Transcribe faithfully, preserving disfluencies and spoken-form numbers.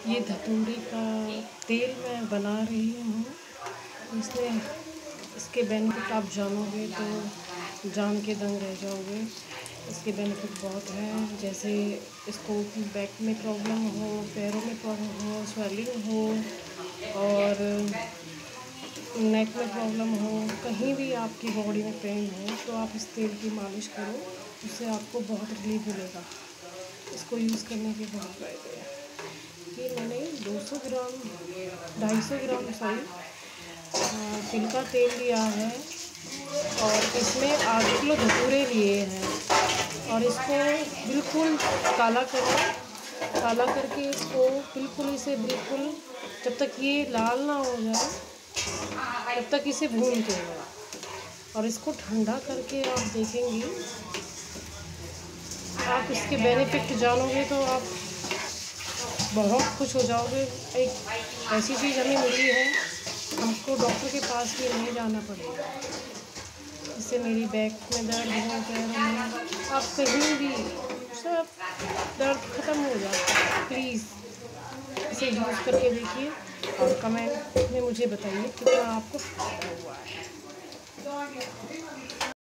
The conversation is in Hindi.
ये धतूरे का तेल मैं बना रही हूँ। इसमें इसके बेनिफिट आप जानोगे तो जान के दंग रह जाओगे। इसके बेनिफिट बहुत हैं, जैसे इसको बैक में प्रॉब्लम हो, पैरों में प्रॉब्लम हो, स्वेलिंग हो और नेक में प्रॉब्लम हो, कहीं भी आपकी बॉडी में पेन हो तो आप इस तेल की मालिश करो, उससे आपको बहुत रिलीफ मिलेगा। इसको यूज़ करने के बहुत फ़ायदे हैं। ये मैंने दो सौ ग्राम ढाई सौ ग्राम सॉरी तिल का तेल लिया है और इसमें आधे किलो धतूरे लिए हैं और इसको बिल्कुल काला करो। काला करके इसको बिल्कुल इसे बिल्कुल जब तक ये लाल ना हो जाए तब तक इसे भूनते हैं और इसको ठंडा करके आप देखेंगे, आप इसके बेनिफिट जानोगे तो आप बहुत खुश हो जाओगे। एक ऐसी चीज़ हमें मिली है, हमको डॉक्टर के पास भी नहीं जाना पड़ेगा। इससे मेरी बैक में दर्द हो, पैरों में, आप कहीं भी सब दर्द ख़त्म हो जाता है। प्लीज़ इसे यूज़ करके देखिए और कमेंट में मुझे बताइए कितना आपको फ़ायदा हुआ है।